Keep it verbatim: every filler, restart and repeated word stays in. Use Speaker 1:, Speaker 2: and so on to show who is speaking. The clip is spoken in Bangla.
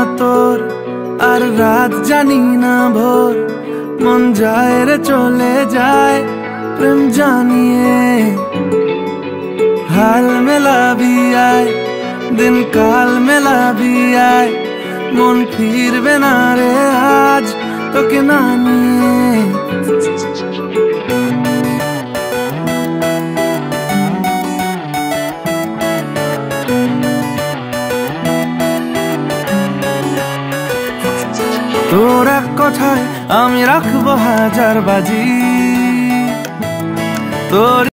Speaker 1: তোর, আর রাত জানি না ভোর, মন যায় রে চলে যায় প্রেম জানিয়ে। हाल मेला भी आए दिन काल मेला भी आए, मन फिरबे ना रे आज তোকে না নিয়ে। তোর এক কথায় আমি রাখবো হাজার বাজি, তোর